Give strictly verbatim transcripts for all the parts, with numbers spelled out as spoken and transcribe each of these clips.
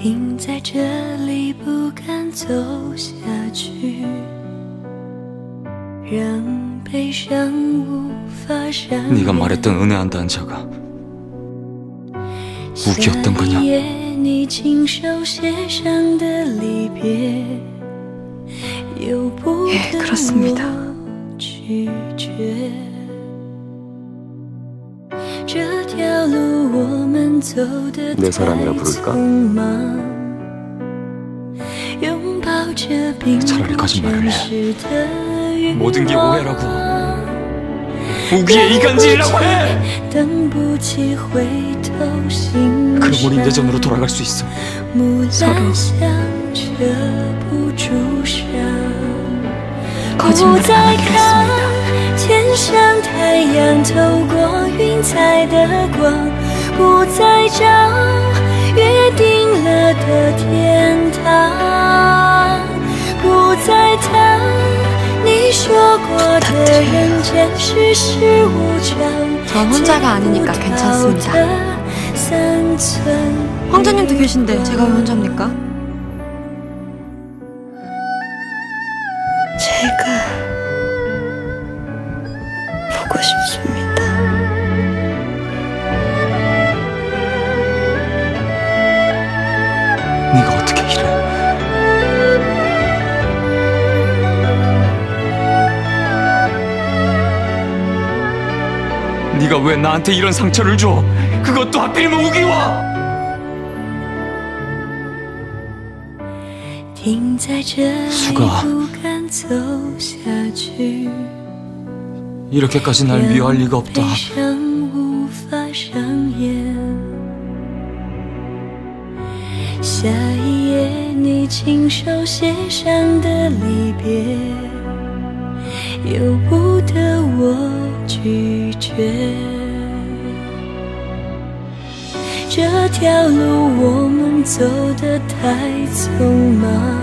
停在这里不敢走下去，让悲伤无法伤。 네가 말했던 은혜한다는 자가 우기였던 거냐? 你亲手写上的离别，由不得我拒绝。这条路我们走得太匆忙，拥抱着并不真实的欲望。 모든 게 오해라고, 우기의 이간질이라고 해! 그럼 우린 예전으로 돌아갈 수 있어. 서로 거짓말을 안 하기로 했습니다. 天上太阳透过云彩的光，不再找约定了的天堂，不再谈你说过的人间世事无常。 전 혼자가 아니니까 괜찮습니다. 황제님도 계신데 제가 왜 혼자입니까? 제가 보고 싶습니다. 네가 어떻게 이래? 네가 왜 나한테 이런 상처를 줘? 그것도 하필이면 우기와! 수가 이렇게까지 날 미워할 리가 없다. 这条路我们走得太匆忙，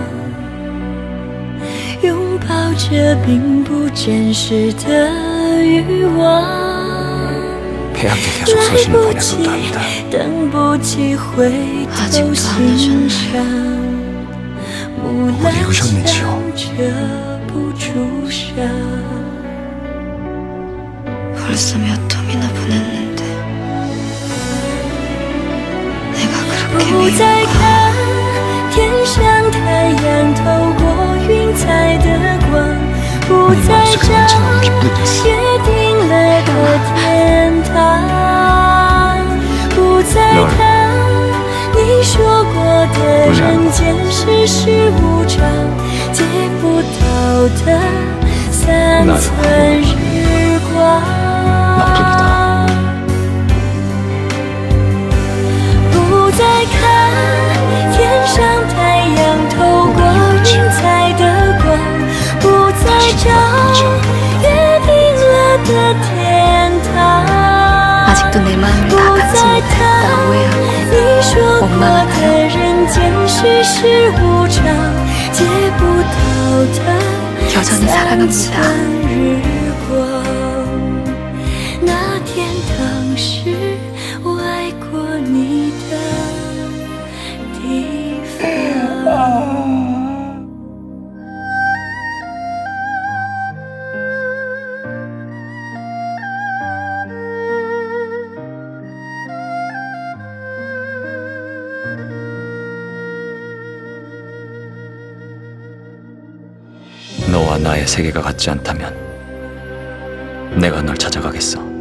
拥抱着并不真实的欲望。 폐하께 계속 서신을 보내둔답니다. 아직도 안 오셨나요? 못 읽으셨는지요? 벌써 몇 통이나 보냈는데 내가 그렇게 미운가? 天上太阳透过云彩的光，不再找约定了的天堂，不再谈你说过的人间世事无常，借不到的三寸日光。 不再看天上太阳透过云彩的光，不再找约定了的天堂， 아직도 내 마음을 다 갖지 못했다 오해하고 원망을 하여 여전히 사랑합니다. 那天当时我爱过你的地方。 너와 나의 세계가 같지 않다면 내가 널 찾아가겠어.